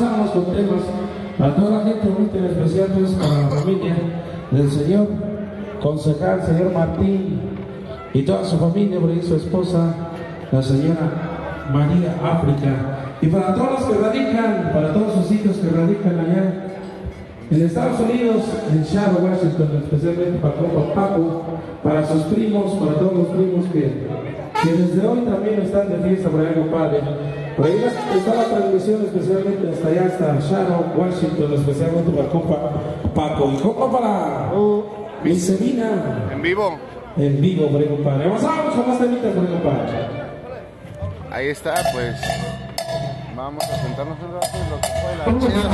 comenzamos con temas para toda la gente, muy especial, pues, para la familia del señor concejal, señor Martín, y toda su familia, por ahí su esposa, la señora María África, y para todos los que radican, para todos sus hijos que radican allá en Estados Unidos, en Seattle, Washington, especialmente para compa Paco, para sus primos, para todos los primos que desde hoy también están de fiesta por allá, compadre. Por ahí está la transmisión especialmente hasta allá, hasta Seattle, Washington, especialmente para compa Paco. Y compa para Vicevina. En vivo. En vivo, por ahí, compadre. Vamos con más temitas, por ahí, compadre. Ahí está, pues. Vamos a sentarnos un rato en lo que fue la chela.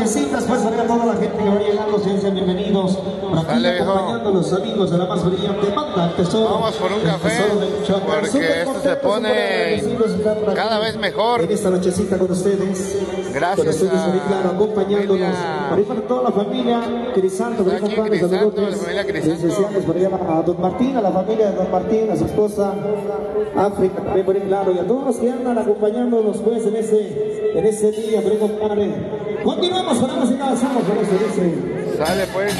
nochecitas, pues para toda la gente que va llegando, sean bienvenidos. Por aquí acompañando a los amigos de la más brillante banda, Tesoro. Vamos por un café, porque esto se pone cada vez mejor. En esta nochecita con ustedes. Gracias con ustedes, muy claro, acompañándonos. Por ahí para toda la familia Crisanto, por ahí la familia Crisanto. Deseamos por allá a don Martín, a la familia de don Martín, a su esposa África, también por ahí claro, y a todos los que andan acompañándonos pues en ese día, por ahí compadre. Continuamos con la música, avanzamos con eso, dice. Sale pues.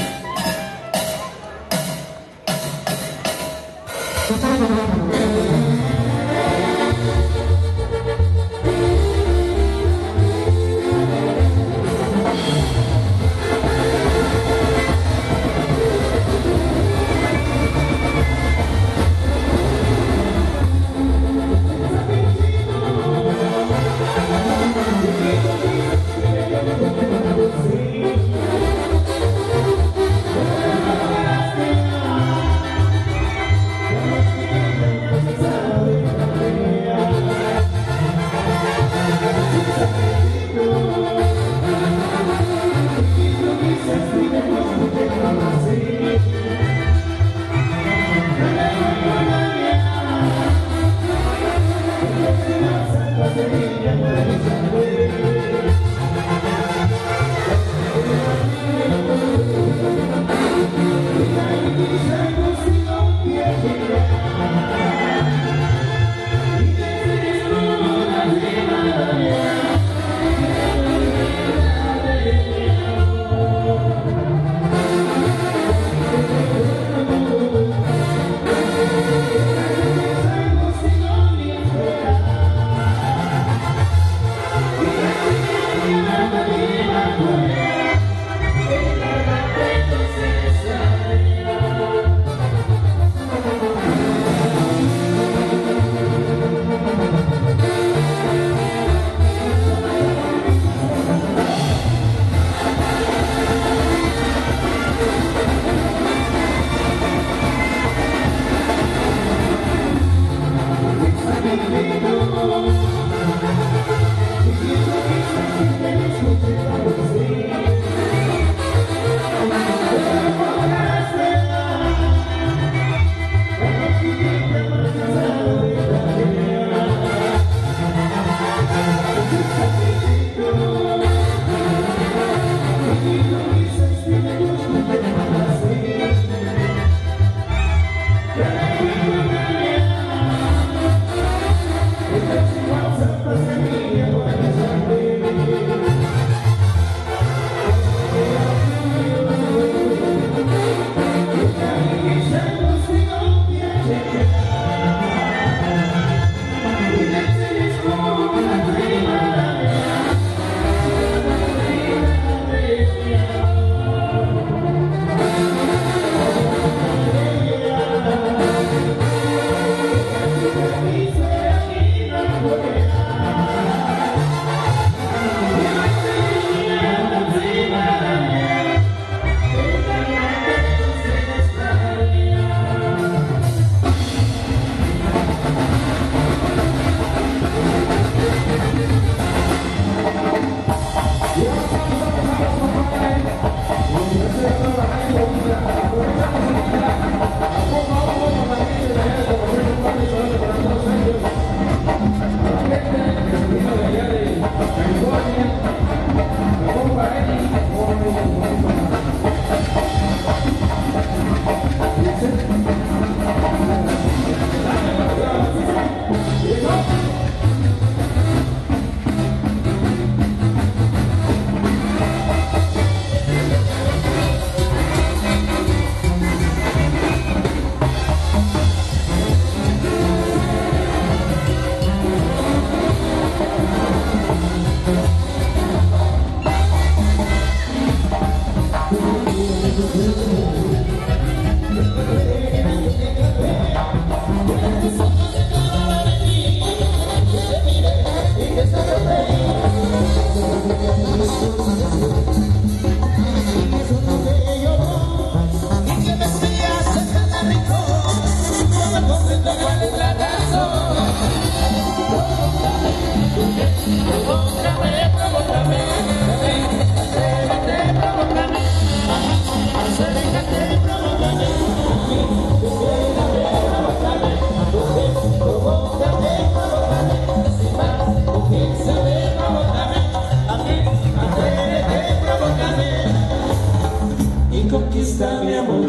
conquista mi amor.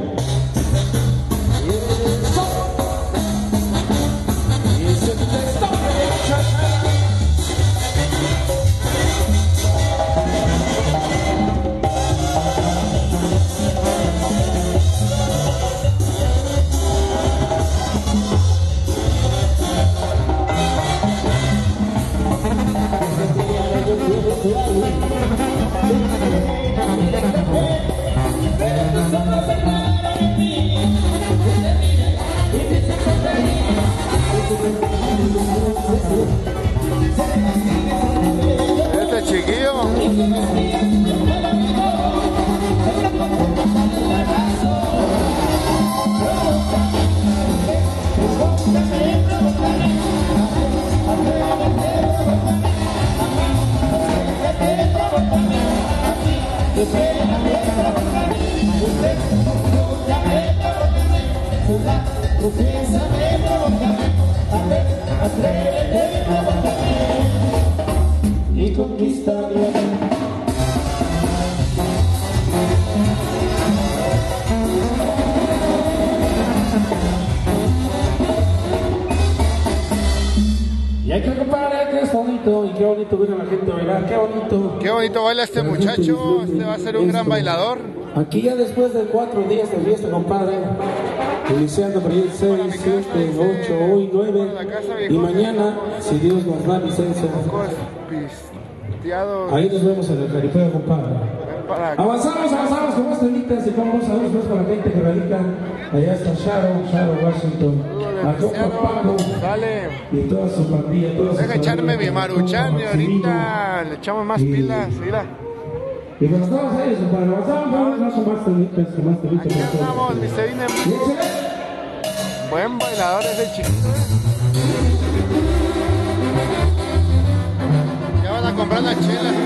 Y ese texto Este chiquillo. y conquista mi amor. Y hay que comparar que es bonito y qué bonito ver a la gente bailar, qué bonito. Qué bonito baila este muchacho. Este va a ser un gran bailador. Aquí ya después de 4 días de fiesta, compadre, iniciando por ahí 6, 7, 8, hoy 9 y mañana, si Dios nos da licencia, ahí nos vemos en el caripeo, compadre. Avanzamos con más temitas y vamos a ver más para la gente que radica. Allá está Shadow Washington, a Paco y toda su pandilla. Deja echarme mi maruchan y ahorita le echamos más pilas. Mira. Y cuando estamos ahí, compadre, avanzamos con más temitas. Aquí andamos, mi Sevina. Buen bailador ese chiquito. Ya van a comprar las chelas.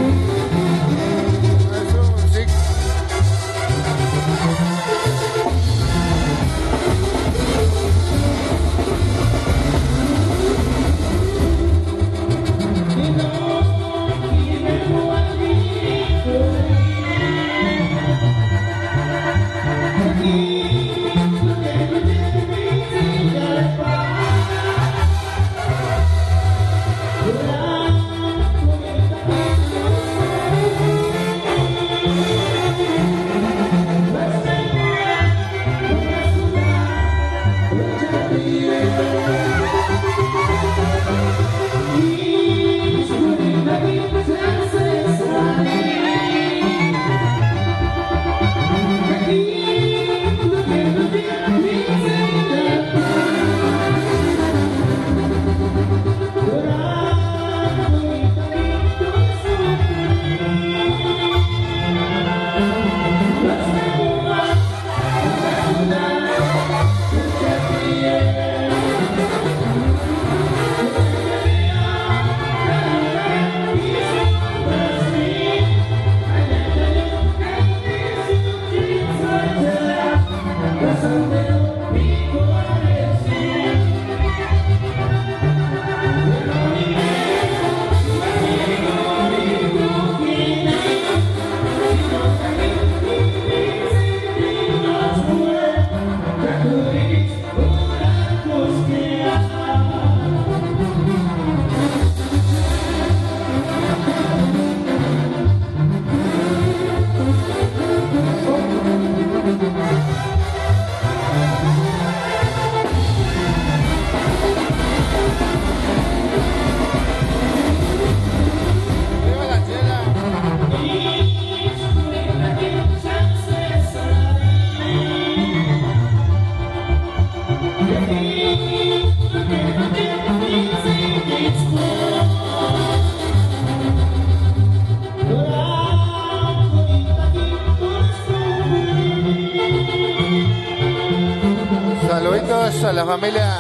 Saluditos a la familia.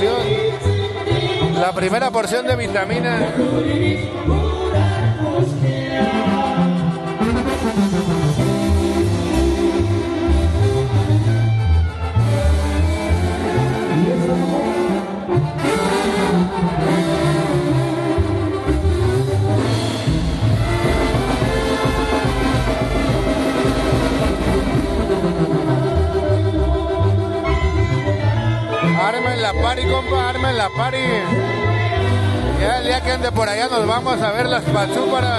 porción. La primera porción de vitamina. Armen la party, compa, armen la party. Ya el día que ande por allá nos vamos a ver las pachúparas.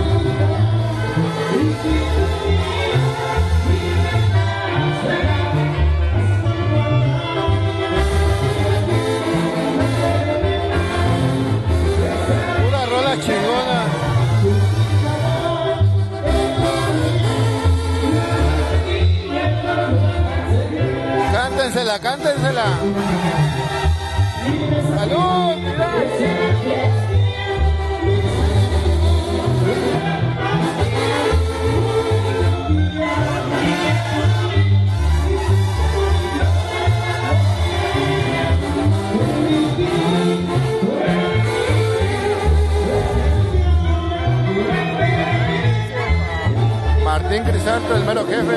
Pura rola chingona. Cántensela, cántensela. ¡Salud! Martín Crisanto, el mero jefe.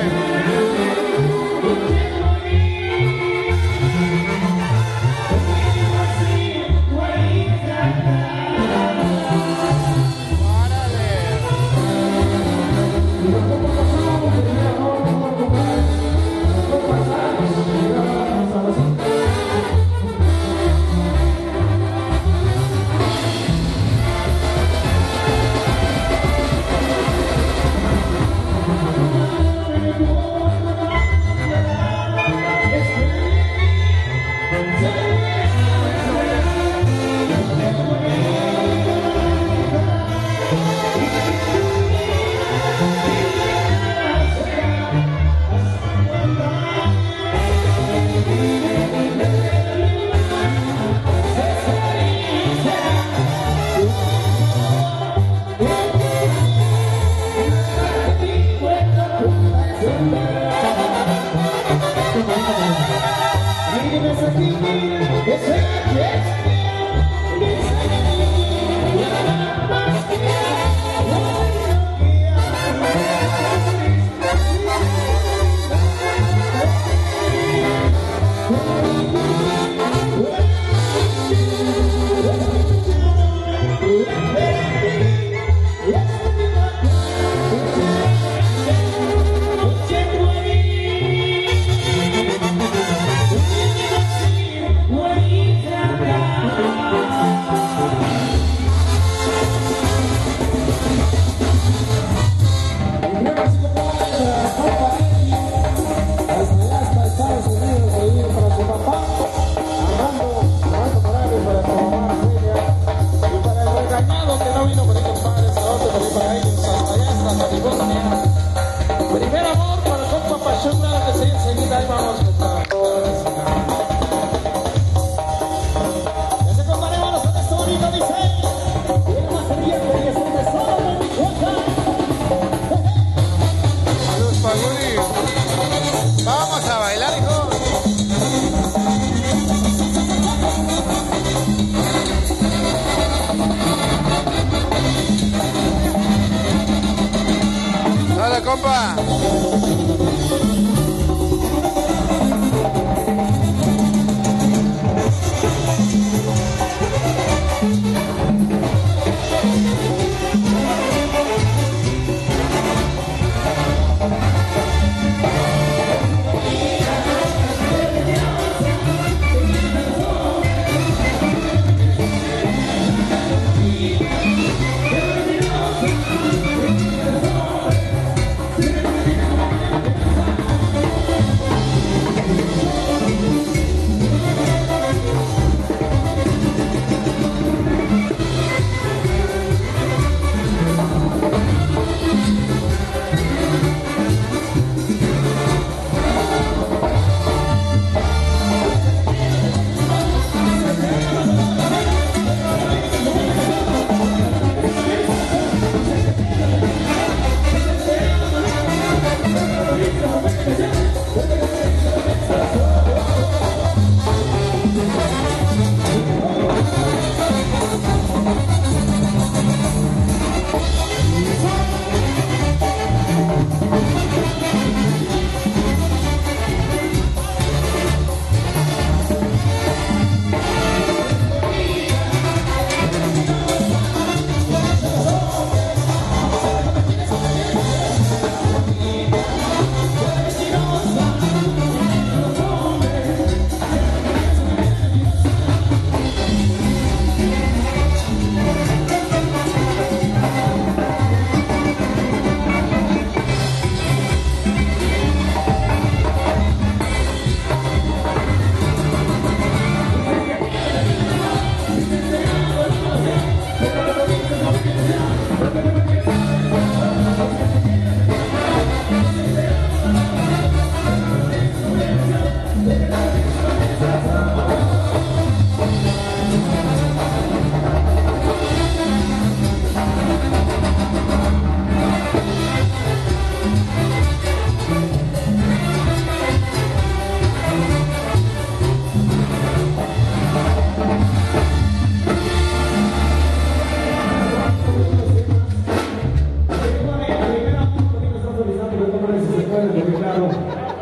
What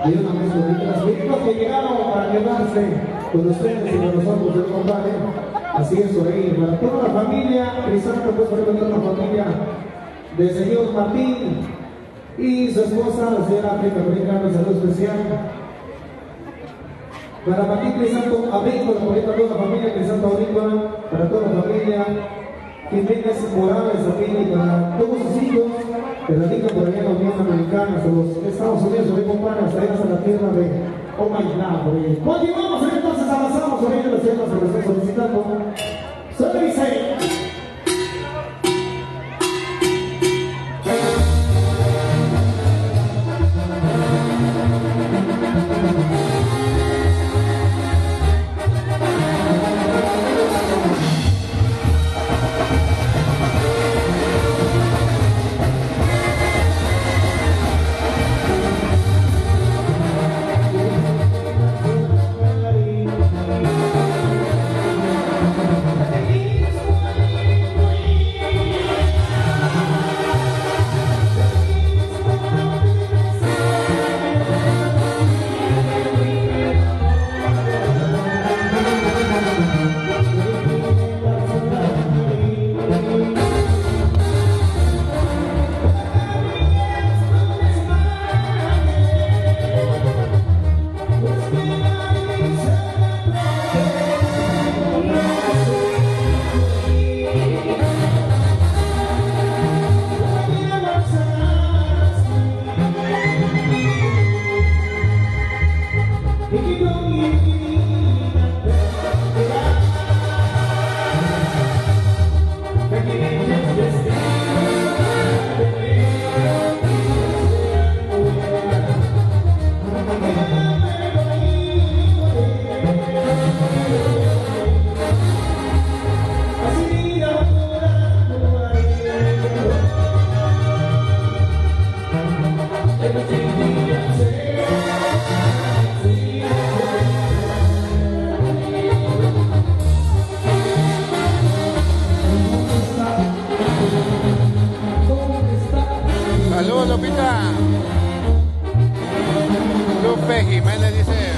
Ayúdame, los mismos que llegaron para quedarse con ustedes y con nosotros, el compadre. Así es, por ahí, para toda la familia, Crisanto, pues por toda la familia del señor Martín y su esposa, la señora África Americana, un saludo especial. Para Martín Crisanto Agrícola, por toda la familia Crisanto Agrícola, para toda la familia Jiménez Morales, también, y para todos sus hijos que radican por allá en la Unión Americana, hasta los Estados Unidos, por ahí, compadre, hasta allá, hasta la tierra de Omailá, por ahí. Continuamos, entonces avanzamos por ahí de las tierras que nos están solicitando. Se dice. Saludos, Lupita. Lupe Jiménez dice.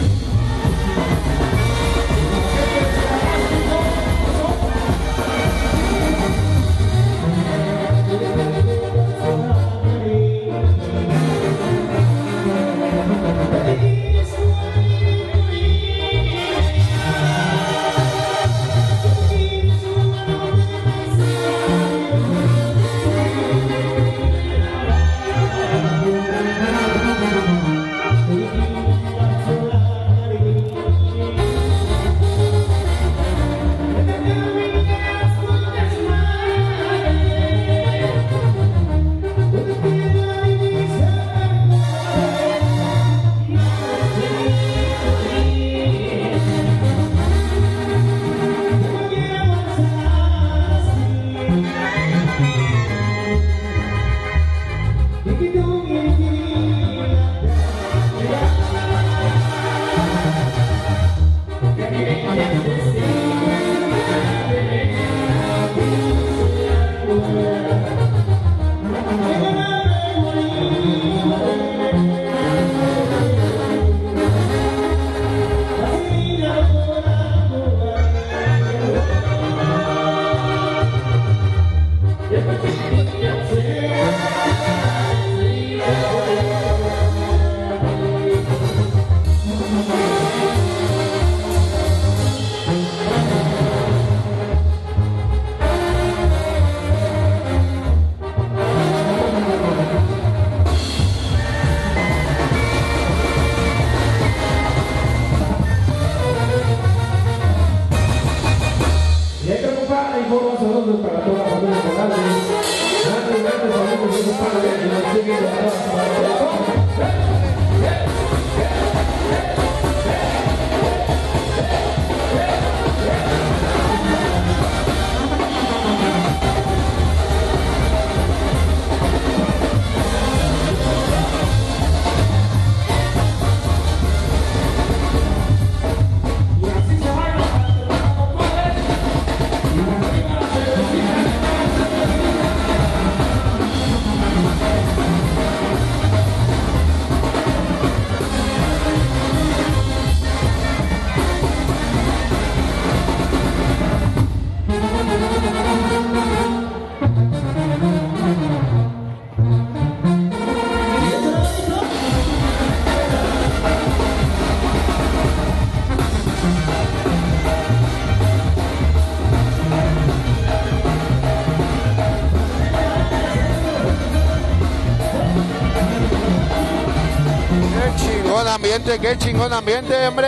qué chingón ambiente, hombre.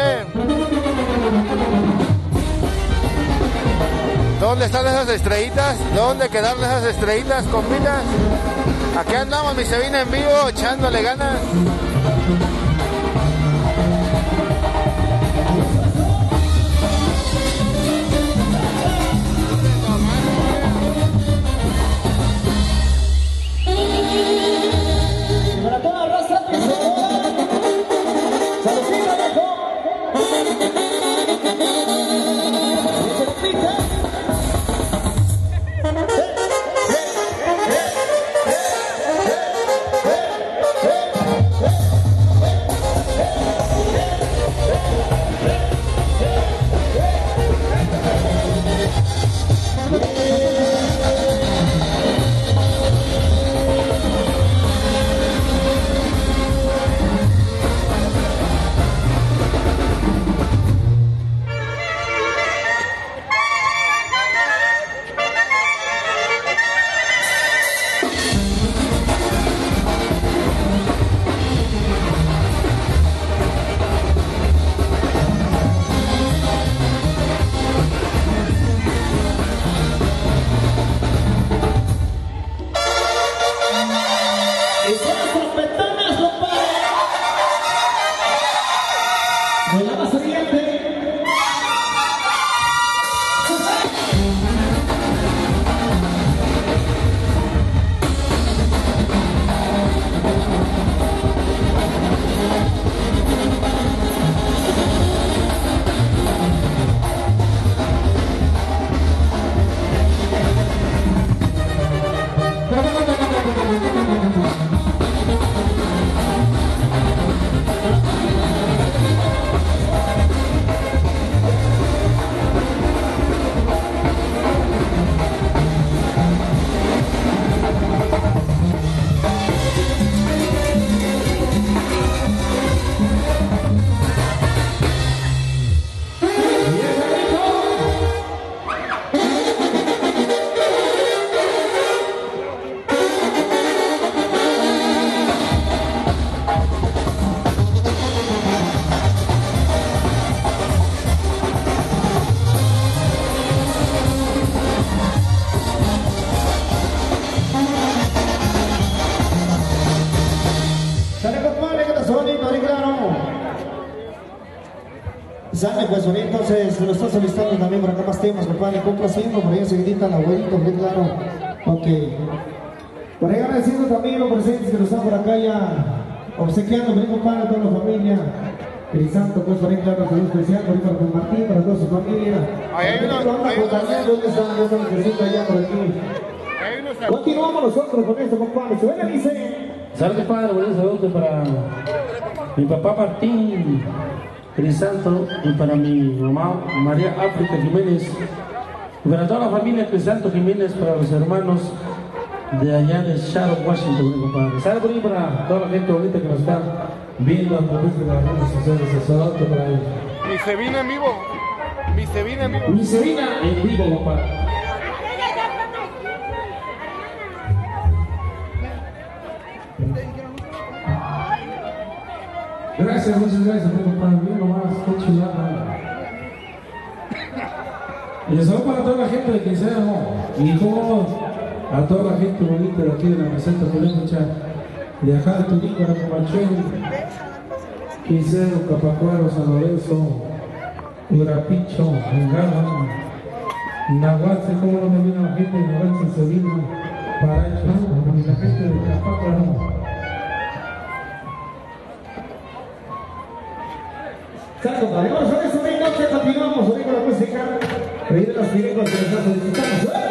¿Dónde están esas estrellitas? ¿Dónde quedaron esas estrellitas, compitas? Aquí andamos, mi se viene en vivo, echándole ganas. Para toda la raza, saludcita, viejo. Sale pues bonito, entonces lo estás solicitando también por acá más temas, compadre, complaciendo, por ahí seguidita la abuelita, bien claro. Ok. Por ahí agradeciendo también los presentes que nos están por acá ya obsequiando, bien compadre, a toda la familia. El santo, pues por ahí claro, un saludo especial, por ahí para Don Martín, para toda su familia. Continuamos nosotros con esto, compadre. Se venga, dice. Saludos, padre, buenos saludos para mi papá Martín Crisanto y para mi mamá María África Jiménez y para toda la familia Crisanto Jiménez, para los hermanos de allá de Shadow, Washington, compadre. Saludos para toda la gente bonita que nos está viendo a través de las redes sociales. Saludos para ellos. Mi se vino en vivo. Mi se vino en vivo. Mi se vino en vivo, compadre. Gracias, muchas gracias, compadre. Bien nomás, qué chulada. Y les saludo para toda la gente de Quinceo y a toda la gente bonita de aquí de la meseta Purépecha, de acá de Turín, Aracomachén, Quinceo, Capacuaro, San Lorenzo, Urapicho, Engama, Nahuatl, como no me viene la gente de Nahuatl, Sevilla, Paracho, y la gente de Capacuaro. Santo Padre, vamos a ver si ven noche, continuamos con la música. Pedir las directas que nos están solicitando.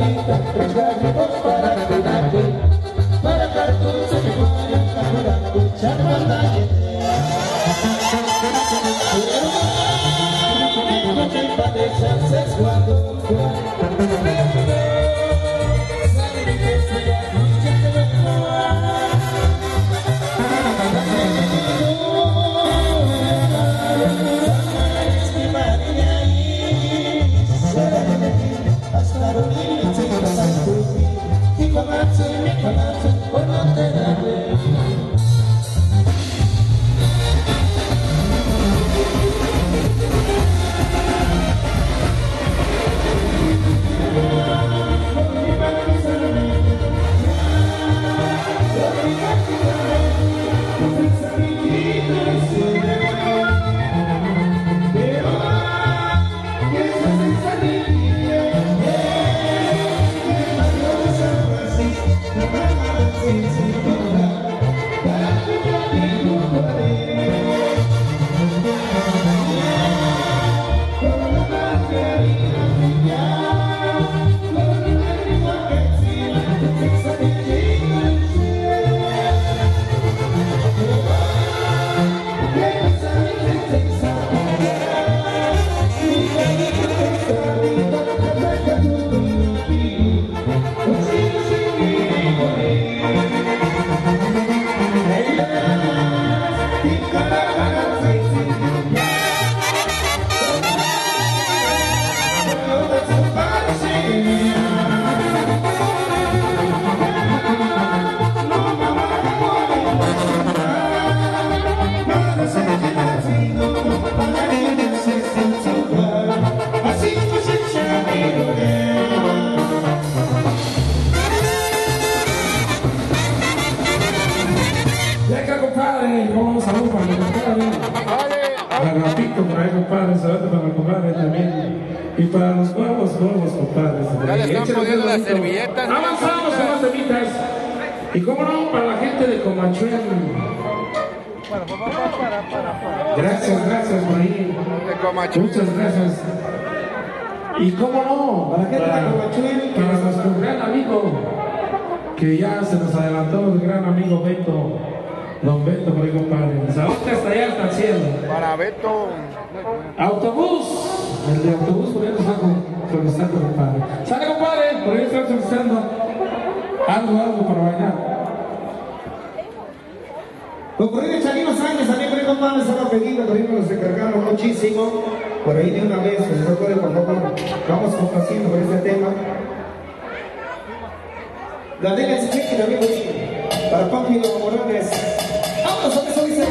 bonita, 3 gallitos para cuidarte, para cartucho que vayan cargando, champán y para los nuevos compadres. Ya le están poniendo las servilletas. Avanzamos con las temitas. Y cómo no, para la gente de Comachuel. Gracias, Marín. Muchas gracias. Y cómo no, para la gente de Comachuel, para nuestro gran amigo, que ya se nos adelantó, el gran amigo Beto. Don Beto, por ahí, compadre. Ahorita hasta allá, hasta el cielo. Para Beto. Autobús. El de autobús, por ahí nos está solicitando, compadre. Sale, compadre. Por ahí está solicitando algo para bailar. Con corrido de Chalino Sánchez, también por ahí, compadre, se lo pedimos, por ahí nos encargaron muchísimo. Por ahí de una vez, por favor, vamos complaciendo por este tema. La de la Chiqui también, por ahí, para Papi y los Morales. ¡Vamos a eso dice!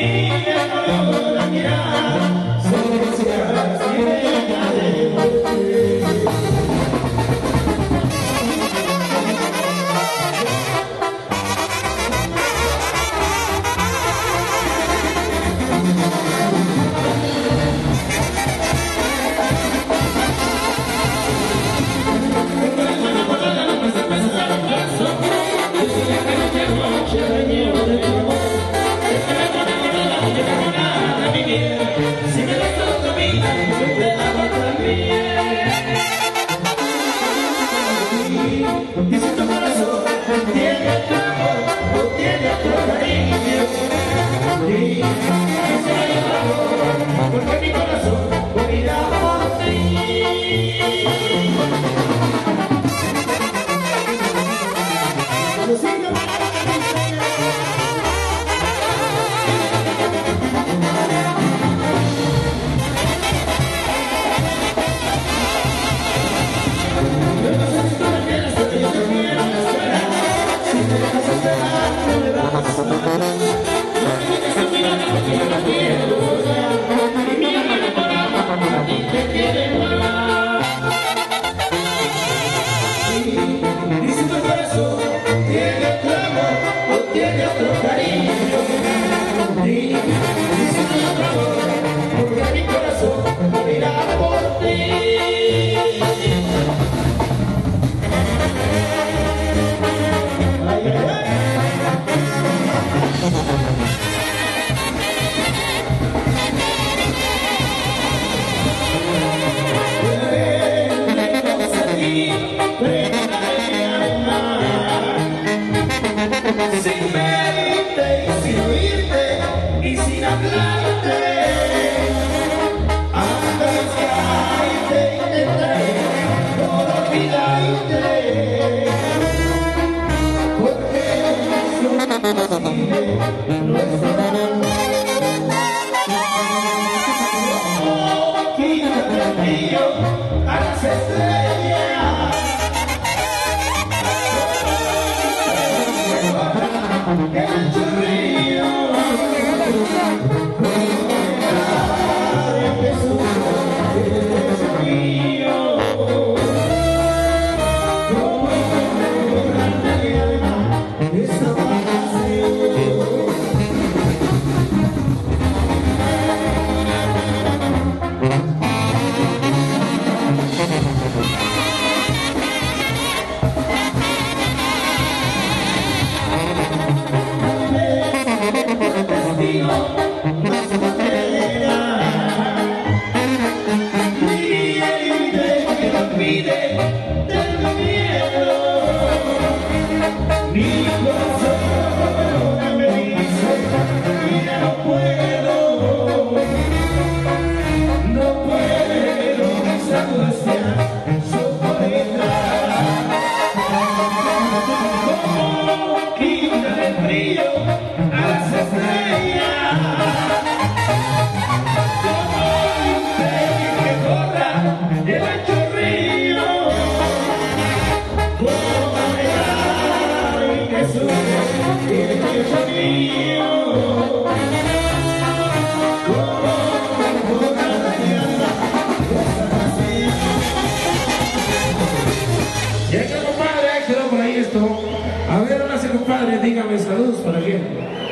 Dígame saludos para quién.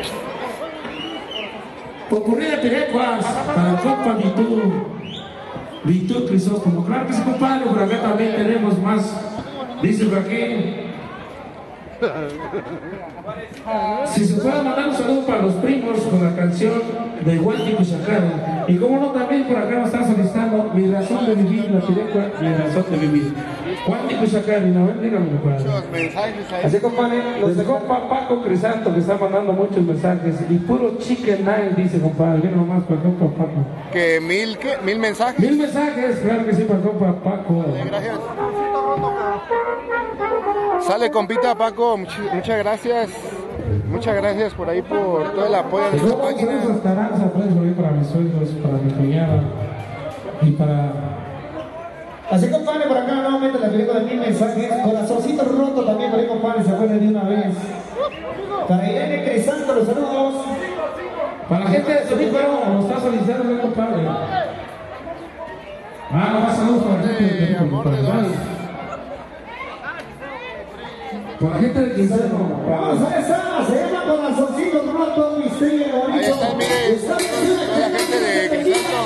Concurrida Terecuas, para el compa Vitud Crisóstomo. Claro que sí, compadre, por acá también tenemos más. Dice por aquí. Si se puede mandar un saludo para los primos con la canción de Guanti Cuchacaro. Y como no, también por acá nos están solicitando Mi razón de vivir, la Terecua, Mi razón de vivir. Guanti Cuchacaro, y no, dígame, compadre. Así, compadre, desde compa Paco Crisanto, que está mandando muchos mensajes. Y puro chicken night, dice, compadre. Viene nomás para compa Paco. ¿Que mil qué? ¿1000 mensajes? 1000 mensajes, claro que sí, para compa Paco. Gracias. Sale, compita Paco, muchas gracias. Muchas gracias por ahí, por todo el apoyo de esta página. Para mis suegros, para mi cuñada y para... Así, compadre, por acá nuevamente la película de 1000 mensajes. Corazoncito roto también, por ahí, compadre, se acuerda de una vez. Para Irene Crisanto, los saludos. Para la gente de Sonífero, nos está solicitando el compadre. Nomás saludos para la gente de Sonífero. Para la gente de Quinceno. Vamos a esa, se llama Corazoncito Roto, misterio bonito. Ahí está, mire, la gente de Quinceno.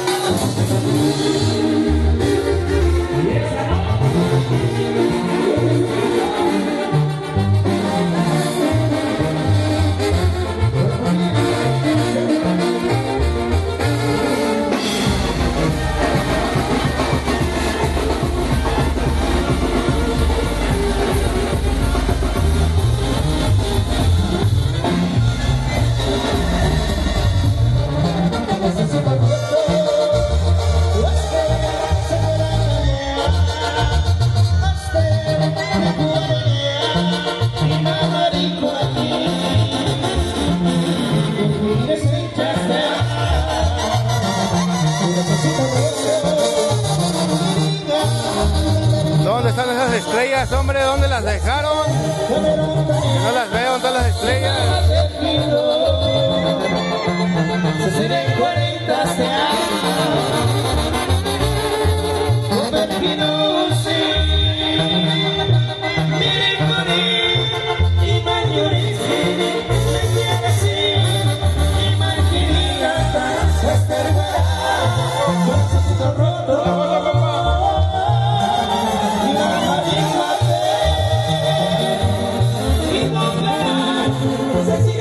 ¿Dónde están esas estrellas, hombre? ¿Dónde las dejaron? No las veo, ¿dónde están las estrellas? Sí.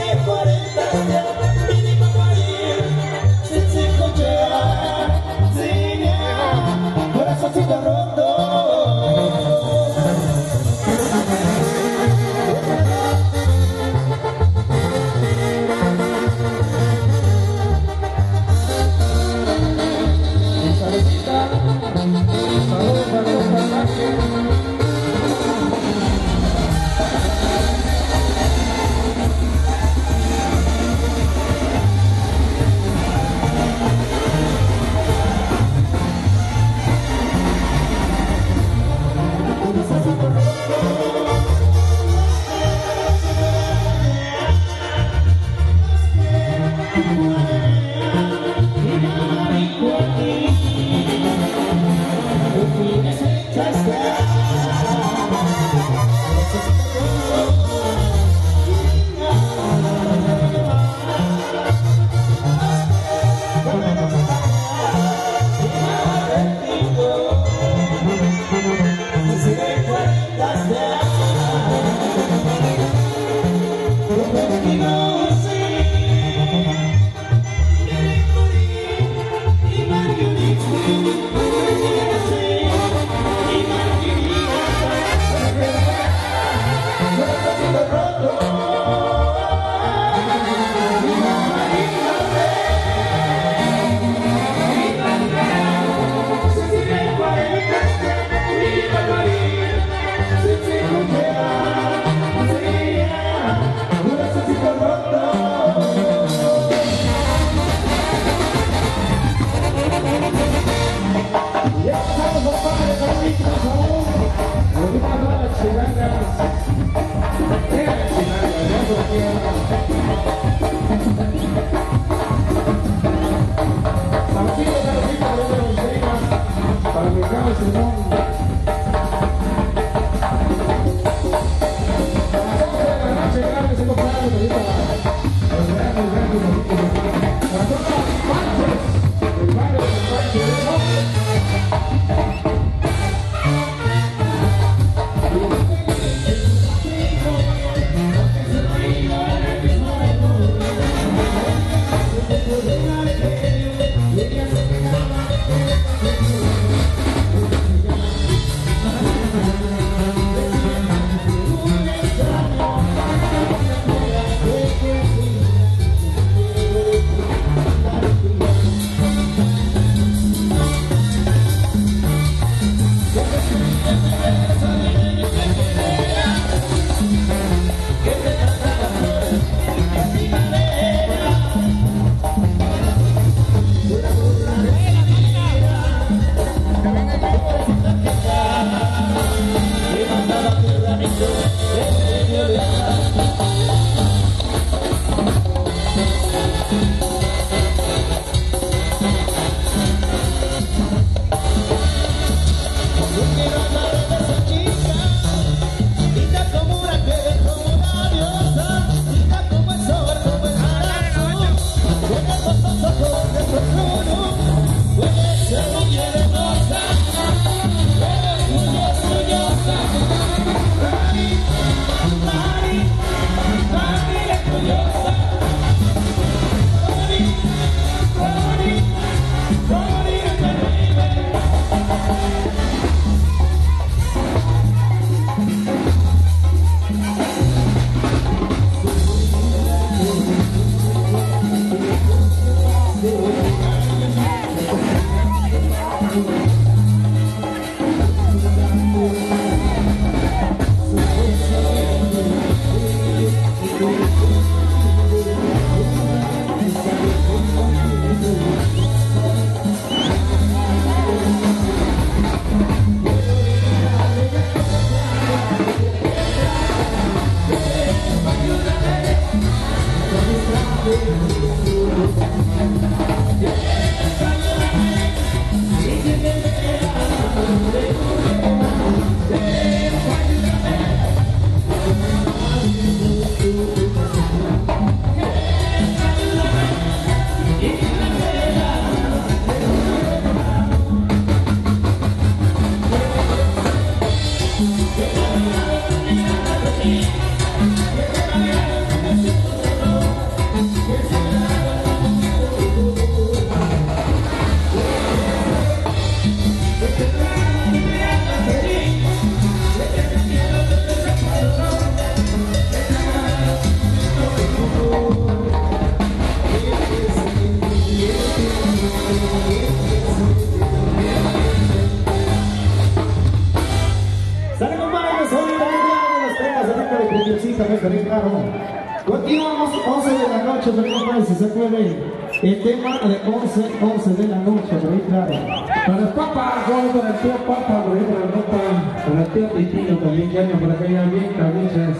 Continuamos 11 de la noche, pero si se puede, el tema de 11 de la noche, pero claro. Para el Papa, para el tío Papa, por ahí para el Papa, para el tío Titino también, que año por acá ya bien, cabezas.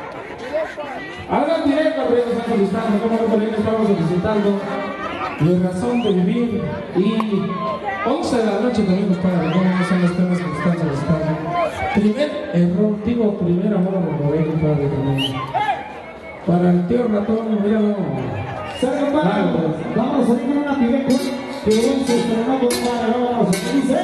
Ahora directo, por ahí nos están solicitando, como por ahí estamos solicitando mi razón de vivir y 11 de la noche también, compadre, ¿cómo son los temas que están solicitando? Primer error, digo, primer amor a mover, compadre, también. Para el tío ratón, mira, ¿sabe, compadre? Vamos a ir con una pibeca que se estrenó, compadre, vamos a dice.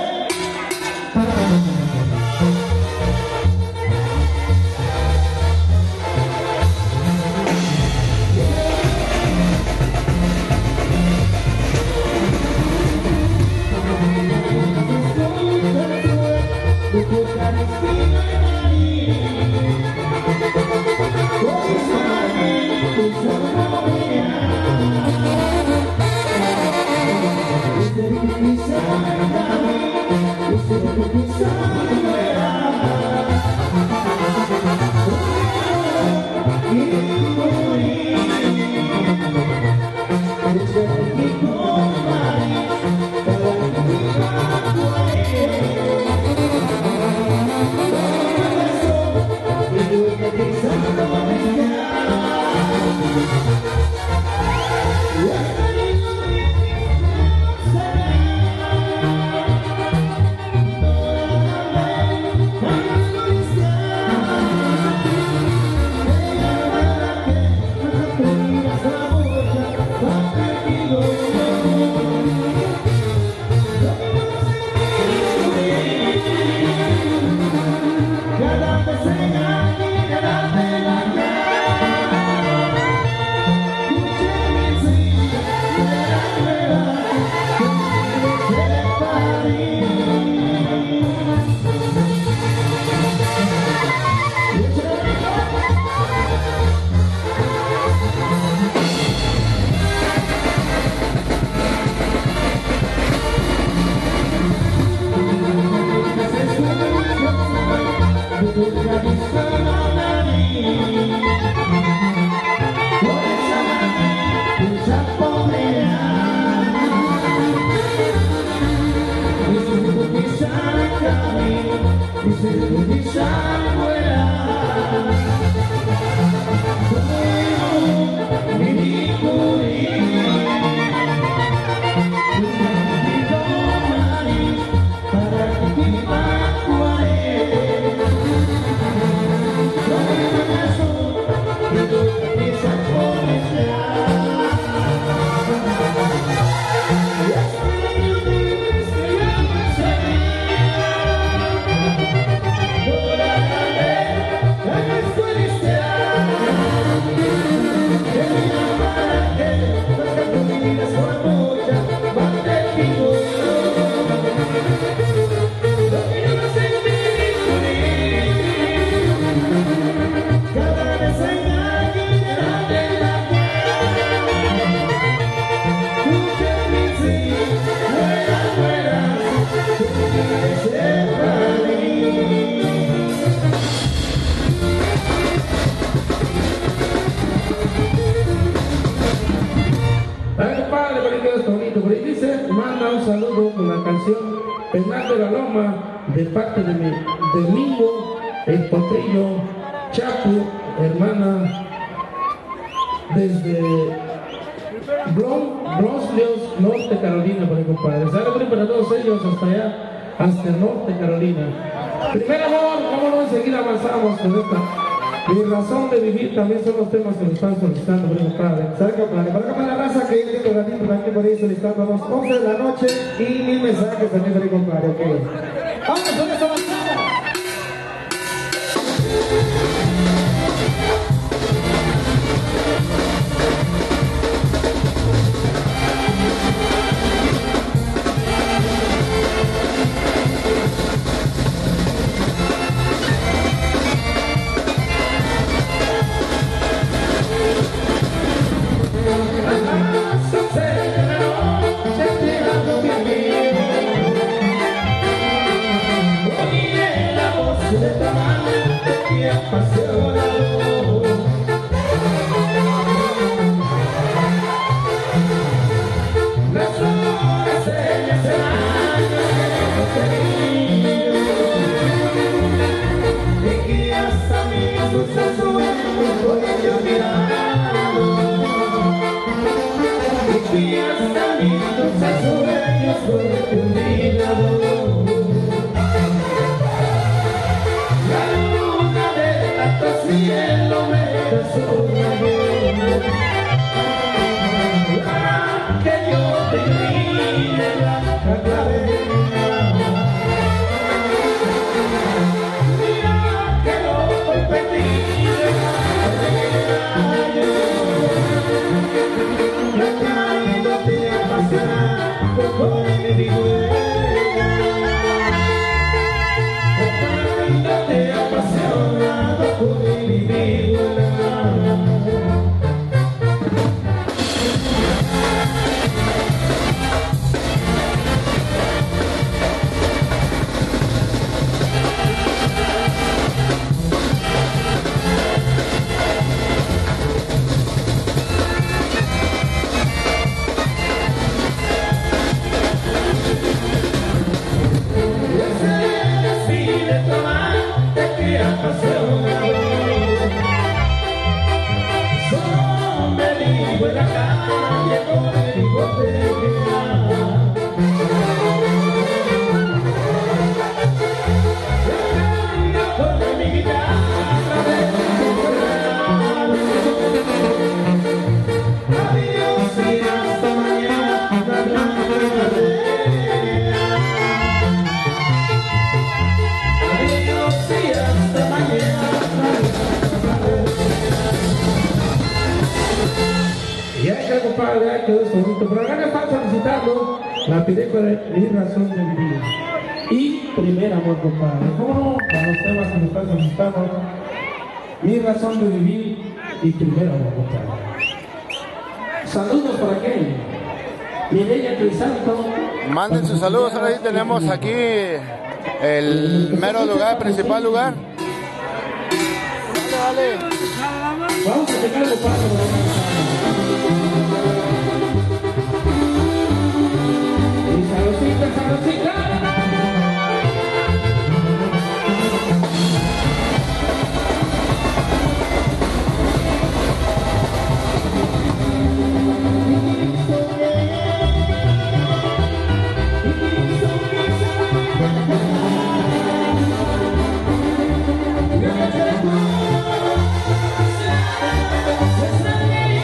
Ay, compadre, por ahí quedó esto bonito. Por ahí dice, manda un saludo con la canción Penal de la Loma, de parte de mi Domingo, el Potrillo, Chapu, hermana, desde Brosleos, Norte Carolina, por ahí, compadre. Saludos para todos ellos hasta allá, hasta el Norte Carolina. Primer amor, cómo no, enseguida avanzamos con esta. Mi razón de vivir también son los temas que nos están solicitando, por ahí, compadre. ¿Sabe, compadre? Para acá, para la raza que yo tengo ratito también por ahí solicitando a las 11 de la noche y 1000 mensajes también por ahí, compadre, ok. ¡Vamos, con eso avanzamos! La película es Mi razón de vivir y Primer amor, compadre. ¿Cómo no? Para los temas que me están solicitando, Mi razón de vivir y Primer amor, compadre. Saludos para aquel Mireya Crisanto. Manden sus saludos. Ahora sí tenemos aquí el mero lugar, principal lugar. Dale, dale. Vamos a pegar el paso. Yes,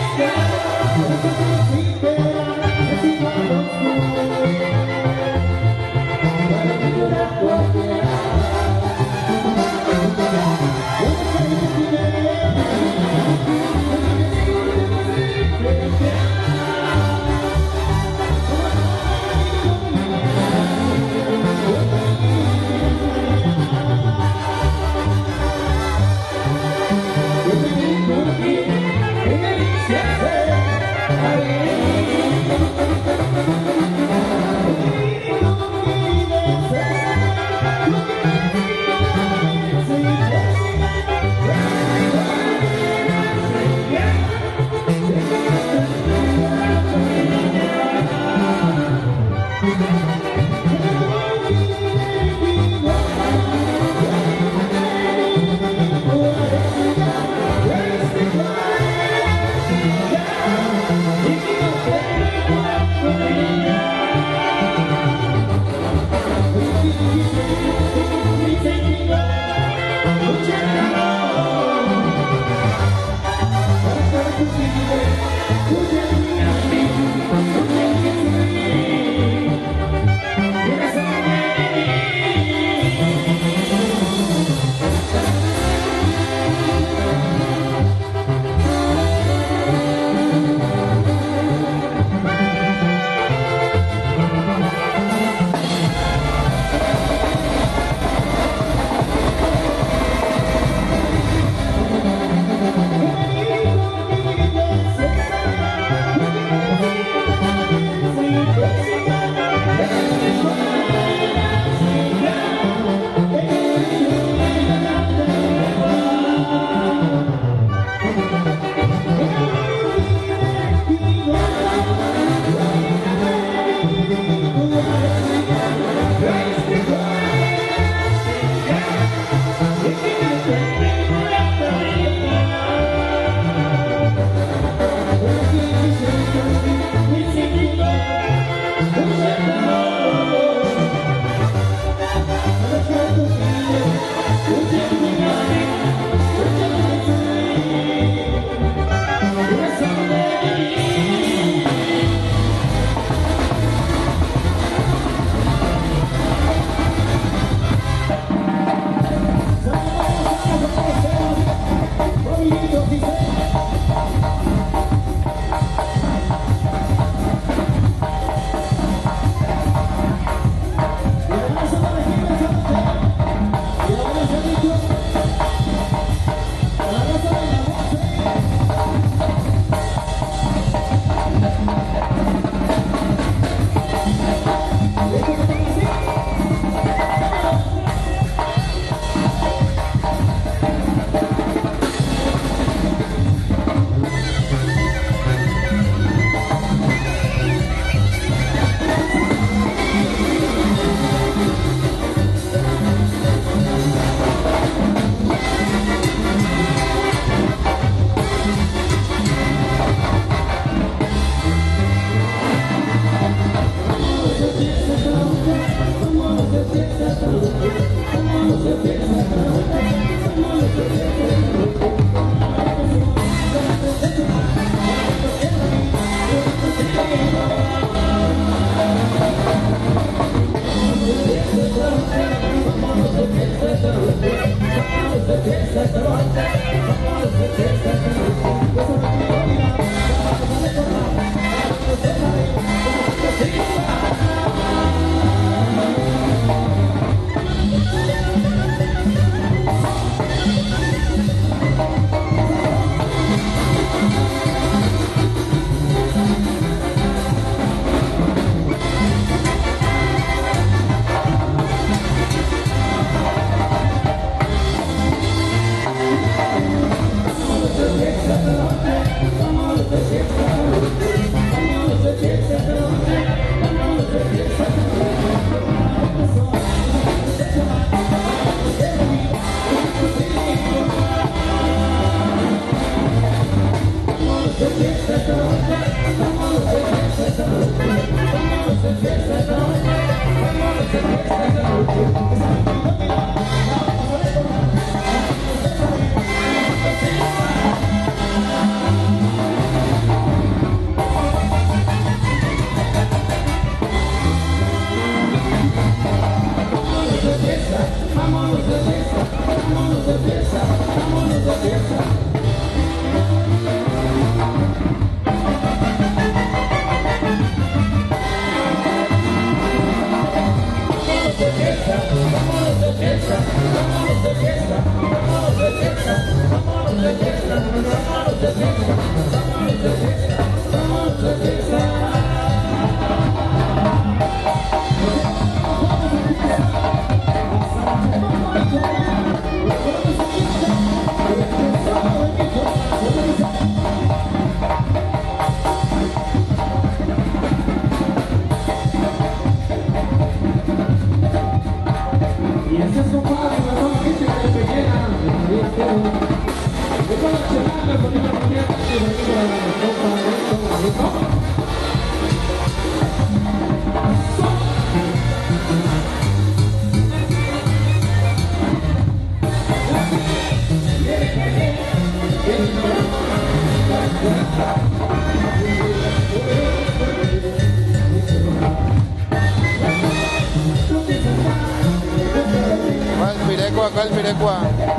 local Pirecua.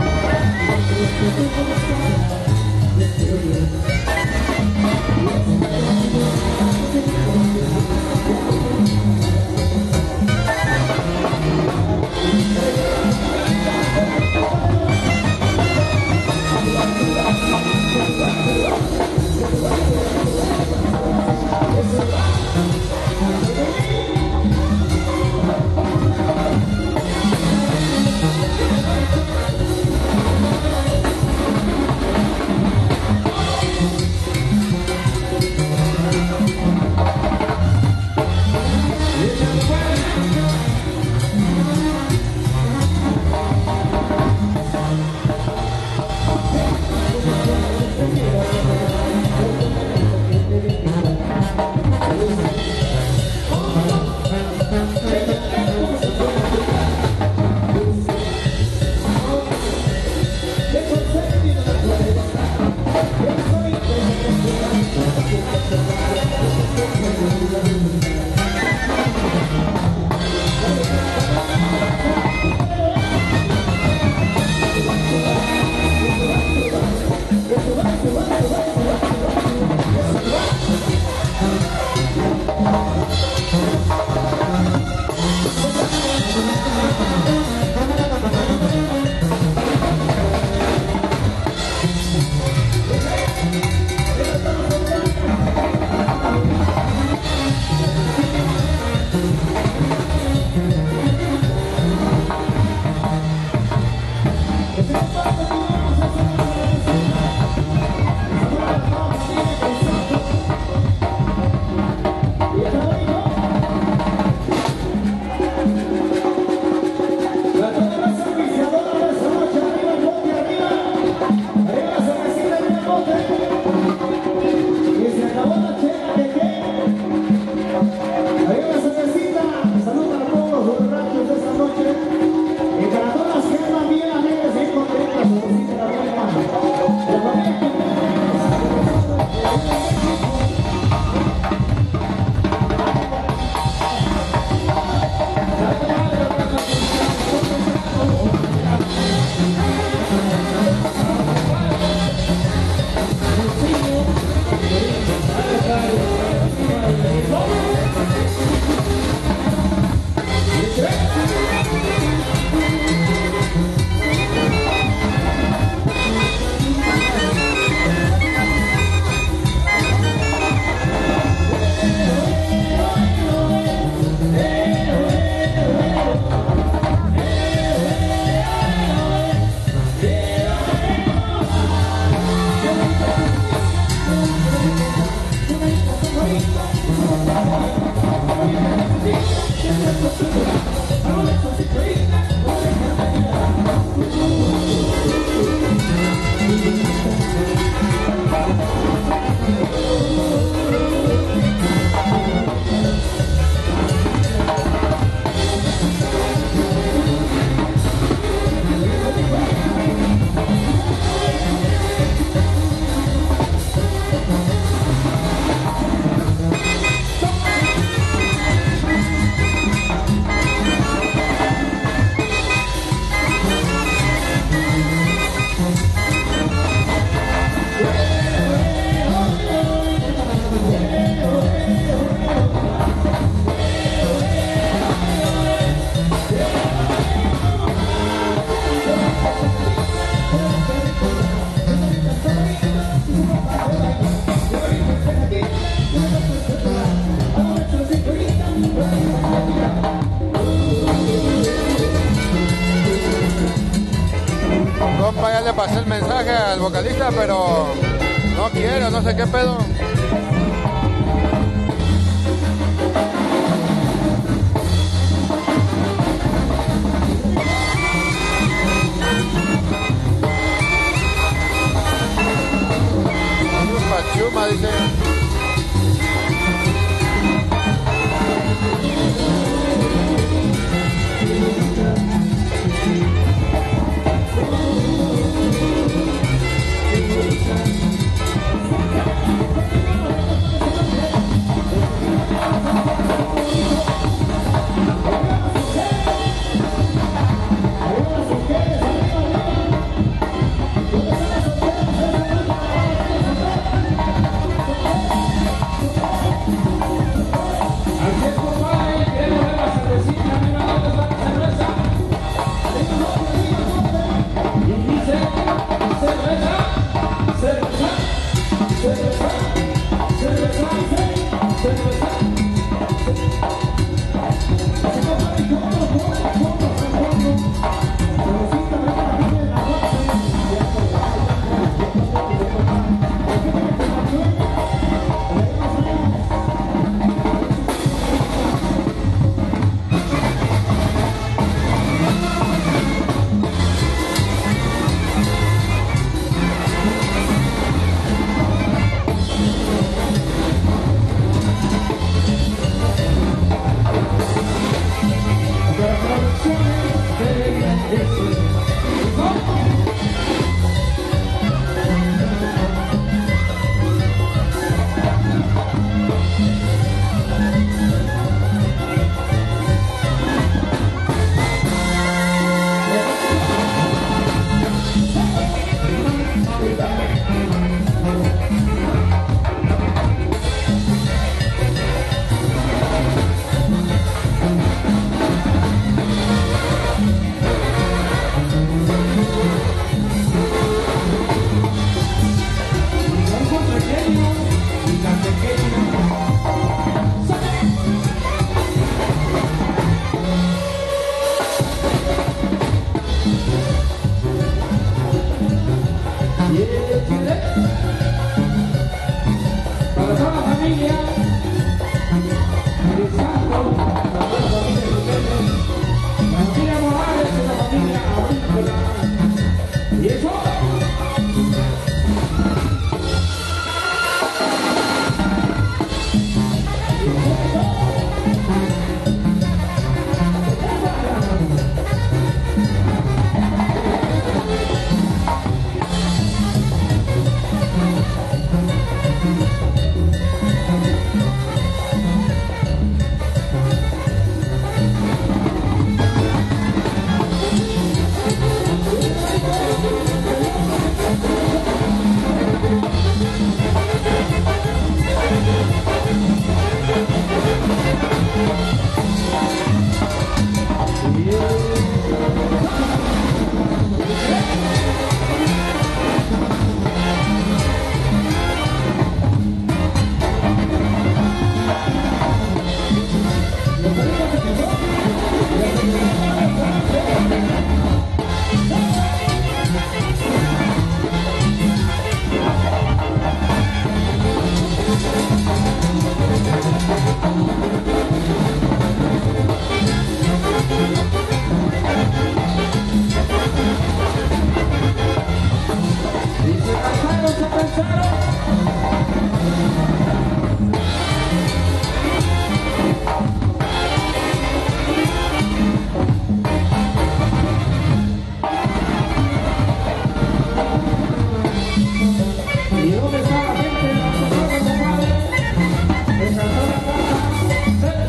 Compa, ya le pasé el mensaje al vocalista, pero no quiero, no sé qué pedo. Pachuma, dice. Así es, compadre, queremos ver la cervecita, arriba, ¿dónde está la cerveza? Y dice, cerveza, cerveza, cerveza, cerveza, cerveza. Para toda la familia, la familia Morales y la familia Avícola. Y eso. ¿Y dónde está la gente? ¿Dónde está la compadre? ¿Descansó la casa?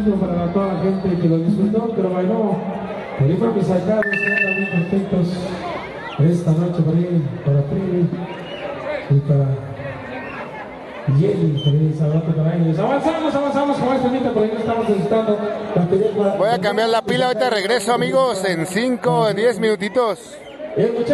ejemplo para toda la gente que lo disfrutó, que lo bailó. Por ahí para mis sacados que andan muy contentos esta noche por ahí, para Trini y para Jenny, por ahí, saludos para ellos. Avanzamos con este mito, por ahí no estamos necesitando. Voy a cambiar la pila, ahorita regreso, amigos, en 5 o 10 minutitos.